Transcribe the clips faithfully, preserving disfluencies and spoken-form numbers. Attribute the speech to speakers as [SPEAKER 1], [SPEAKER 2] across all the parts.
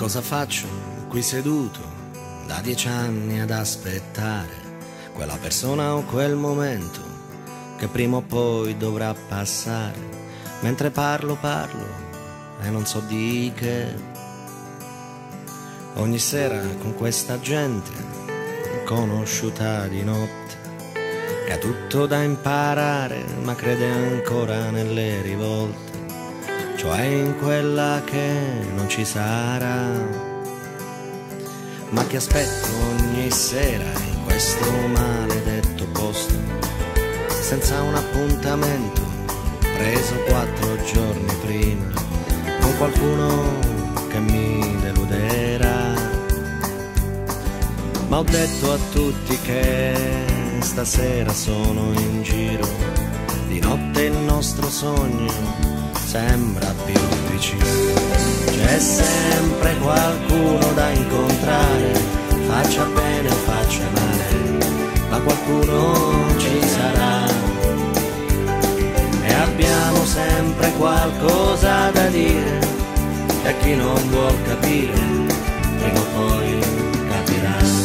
[SPEAKER 1] Cosa faccio qui seduto da dieci anni ad aspettare quella persona o quel momento che prima o poi dovrà passare? Mentre parlo, parlo e non so di che. Ogni sera con questa gente conosciuta di notte, che ha tutto da imparare ma crede ancora nelle rivolte, cioè in quella che non ci sarà, ma che aspetto ogni sera in questo maledetto posto, senza un appuntamento preso quattro giorni prima, con qualcuno che mi deluderà. Ma ho detto a tutti che stasera sono in giro, di notte il nostro sogno sembra più vicino. C'è sempre qualcuno da incontrare, faccia bene o faccia male, ma qualcuno ci sarà. E abbiamo sempre qualcosa da dire, e chi non vuol capire, prima o poi capirà.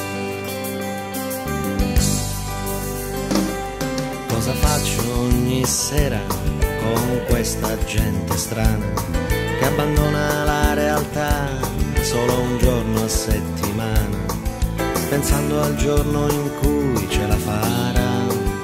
[SPEAKER 1] Cosa faccio ogni sera con questa gente strana che abbandona la realtà solo un giorno a settimana, pensando al giorno in cui ce la farà?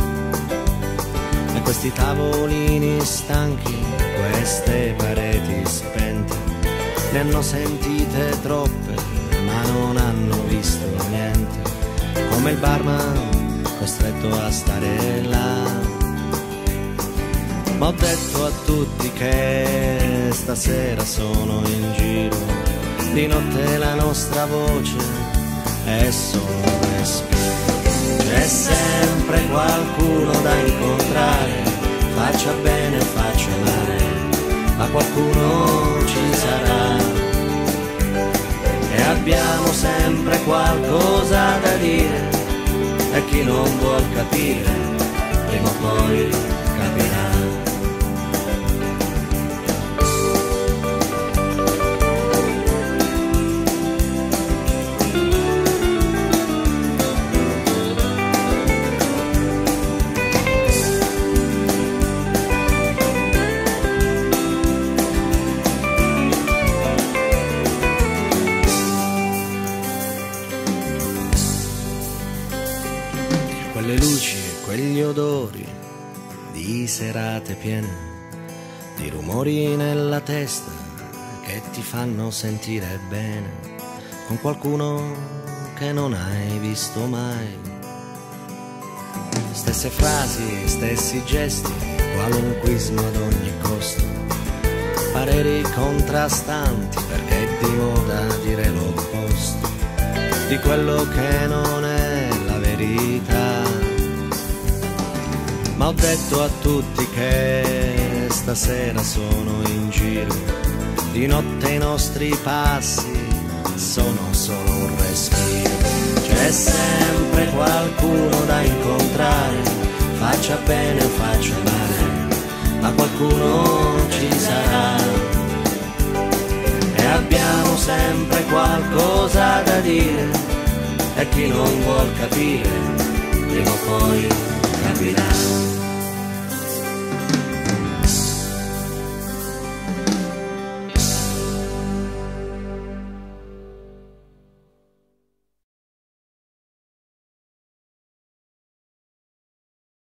[SPEAKER 1] E questi tavolini stanchi, queste pareti spente, ne hanno sentite troppe ma non hanno visto niente, come il barman costretto a stare là. Ma ho detto a tutti che stasera sono in giro, di notte la nostra voce è solo un respiro. C'è sempre qualcuno da incontrare, faccia bene o faccia male, ma qualcuno ci sarà. E abbiamo sempre qualcosa da dire, e chi non vuol capire, prima o poi capirà. Quelle luci e quegli odori di serate piene, di rumori nella testa che ti fanno sentire bene, con qualcuno che non hai visto mai. Stesse frasi, stessi gesti, qualunquismo ad ogni costo, pareri contrastanti perché è di moda dire l'opposto di quello che non è la verità. Ma ho detto a tutti che stasera sono in giro, di notte i nostri passi sono solo un respiro. C'è sempre qualcuno da incontrare, faccia bene o faccia male, ma qualcuno ci sarà. E abbiamo sempre qualcosa da dire, e chi non vuol capire, prima o poi capirà.